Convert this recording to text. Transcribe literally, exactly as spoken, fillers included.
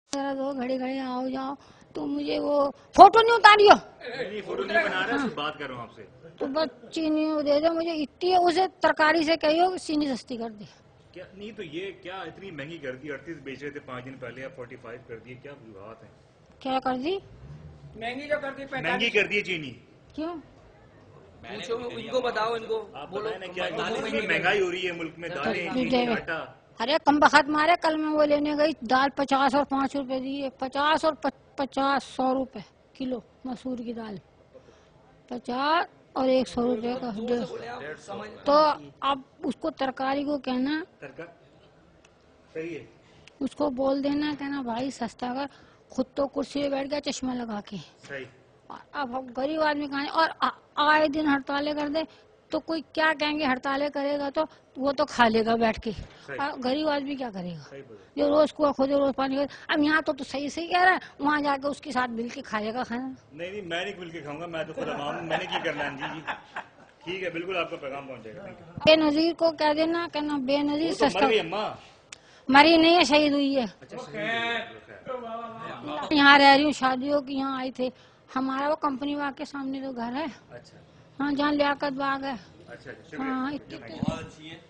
ذرا دو گھڑی گھڑی آؤ جاؤ تو مجھے وہ فوٹو نہیں اتاریو. نہیں فوٹو نہیں بنا رہا, صرف بات کر رہا ہوں آپ سے. تو بس چینی دے دو مجھے اتنی, اسے ترکاری سے کہیو چینی سستی کر دے. کیا نہیں تو یہ کیا اتنی مہنگی کر دی؟ اڑتیس بیچ رہے تھے پانچ دن پہلے, آپ فورٹی فائیو کر دیے, کیا وجوہات ہیں؟ کیا کر دی؟ مہنگی جو کر دی مہنگی کر دی چینی. کیوں؟ پوچھو ان کو بتاؤ, ان کو آپ بتائیں نا کیا اتنی مہنگائی ہو رہی ہے ملک میں, دالیں, چینی, آٹا. ارے کم بخت مارے, کل میں وہ لینے گئی دال پچاس اور پانچ روپے دی, پچاس اور پچاس سو روپے کلو مسور کی دال, پچاس اور ایک سو روپے کا تو اب اس کو ترکاری کو کہنا, صحیح ہے, اس کو بول دینا کہنا بھائی سستا کر, خود تو کرسی پہ بیٹھ گیا چشمہ لگا کے. صحیح. اب غریب آدمی کھانے اور آئے دن ہڑتالیں کر دے تو کوئی کیا کہیں گے, ہڑتالیں کرے گا تو وہ تو کھا لے گا بیٹھ کے, غریب آدمی کیا کرے گا جو روز کو خود روز پانی. اب یہاں تو صحیح صحیح کہہ رہا ہے, وہاں جا کے اس کے ساتھ مل کے کھائے گا کھانا. نہیں نہیں میں نہیں مل کے کھاؤں گا, میں تو خود عوام ہوں, میں نے کی کرنا ہے. جی جی ٹھیک ہے, بالکل آپ کا پیغام پہنچ جائے گا. بے نظیر کو کہہ دینا کہنا بے نظیر سستا. اماں مری نہیں ہے, شہید ہوئی ہے. یہاں رہ رہی ہوں, شادیوں کی یہاں آئی تھے. ہمارا وہ کمپنی باغ کے سامنے تو گھر ہے, ہاں جہاں لیاقت باغ ہے. ہاں